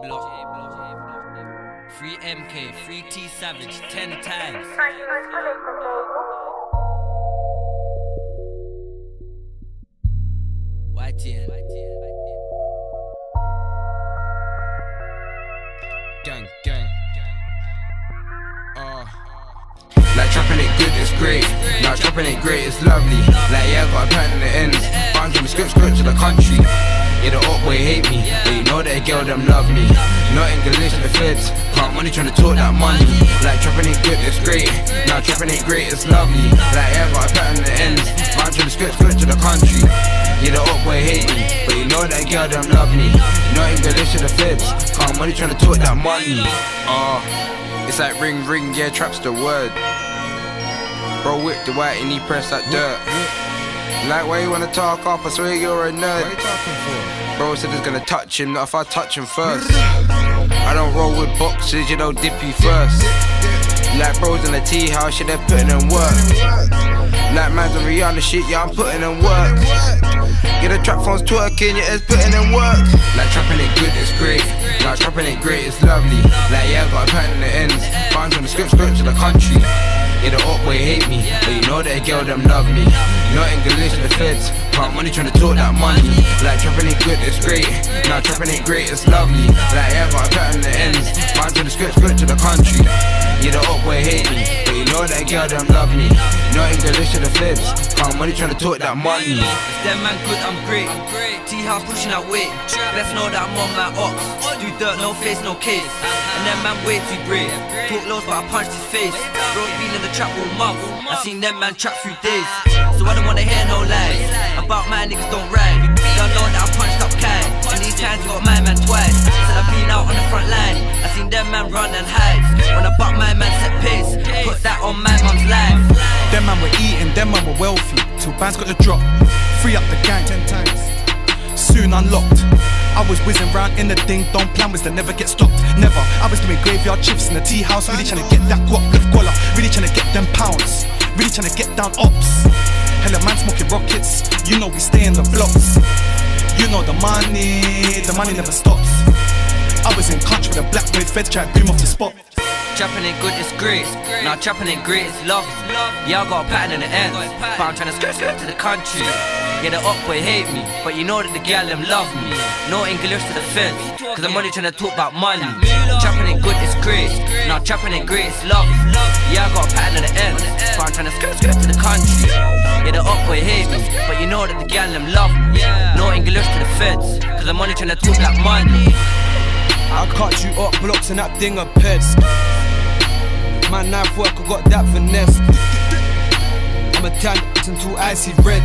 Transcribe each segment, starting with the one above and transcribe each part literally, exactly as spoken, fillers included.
block. Free M K, free T Savage, ten times. Y T N. Gang, gang. Uh. Like trapping it good, it's great. Like trapping it great, it's lovely. Like yeah, got a pattern in the ends. Bandz from the script, script to the country. Yeah, the up boy hate me, but you know that girl them love me. Not English in the feds, can't money trying to talk that money. Like trapping it good, it's great. Now trapping it great, it's lovely. Like yeah, got a pattern in the ends. Bandz from the script, script to the country. Yeah, the up boy hate me, but you know that girl them love me. Not English in the feds, can't money trying to talk that money. Uh, it's like ring ring, yeah, trap's the word. Bro whip the white and he press that dirt. Like why you wanna talk up, I swear you're a nerd. What are you talking for? Bro said it's gonna touch him, not if I touch him first. I don't roll with boxes, you don't dip you first. Like bros in the tea house, yeah, they're putting in work. Like man's on Rihanna shit, yeah, I'm putting in work. Yeah, the trap phone's twerking, yeah, it's putting in work. Like trapping it good, it's great. Like trapping it great, it's lovely. Like yeah, got a pattern in the ends. Bandz from the script, script to the country. Yeah, the up boy hate me, but you know that girl them love me. Not English in the feds, can't money trying to talk that money. Like trapping it good, it's great. Now trapping it great, it's lovely. Like yeah, got a pattern in the ends. Bandz from the script, script to the country. Yeah, the up boy hate me, but you know that girl them love me. Not English in the feds, can't money trying to talk that money. If them man good, I'm great. T-house pushing that weight. Let's know that I'm on my ox. Do dirt, no face, no case. And them man way too brave. Talk lows, but I punched his face. Bro's been in the trap all month. I seen them man trap through days. So I don't wanna hear no lies about my niggas don't ride. Don't know that I punched up Kai. And these times got my man twice. Said I've been out on the front line. I seen them man run and hide. When I buck my man set pace, put that on my mum's life. Them man were eating, them man were wealthy. Till Bandz got the drop, free up the gang ten times. Soon unlocked. I was whizzing round in the ding dong, plan was to never get stopped. Never. I was doing graveyard shifts in the tea house, really trying to get that guap with guala, really trying to get them pounds, really trying to get down ops. Hella man smoking rockets, you know we stay in the blocks. You know the money, the money never stops. I was in country with a black wave feds trying to boom off the spot. Trapping it good, it's great. Now trapping it great, it's love. Yeah, I got a pattern in the ends, but I'm trying to skirt skirt to the country. Yeah, the up boy hate me, but you know that the gal them love me. No English to the fence, cause I'm only trying to talk about money. Trapping it good, it's great. Now trapping it great, it's love. Yeah, I got a pattern in the ends, but I'm trying to skirt skirt to the country. Yeah, the up boy hate me, but you know that the gal them love me. No English to the fence, cause I'm only trying to talk that money. I cut you up blocks and that thing a peds. My knife work, I got that finesse. I'm a tan until icy red.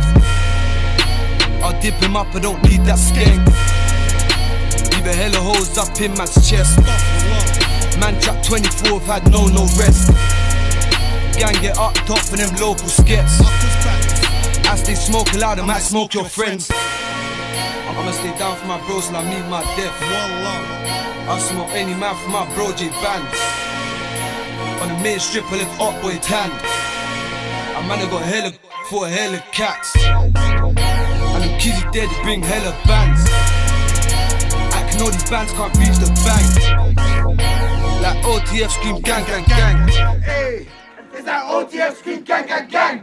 I'll dip him up, I don't need that skank. Leave a hella holes up in man's chest. Man trap twenty-four, I've had no, no rest. Gang get up top for them local skets. As they smoke loud, I might smoke your friends. I'ma stay down for my bros till I meet my death. I'll smoke any man for my bro J Bandz. On the main strip, I live up boy tan. A man I got hella for a hella cats. And them kids he dead, bring hella bands. I can know these bands can't reach the bank. Like O T F scream gang gang gang. Hey, it's that O T F scream gang gang gang.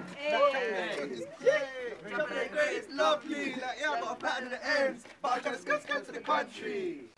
It's lovely, like yeah, I got a pattern in the ends, but I'm trying to skirt skirt to the country.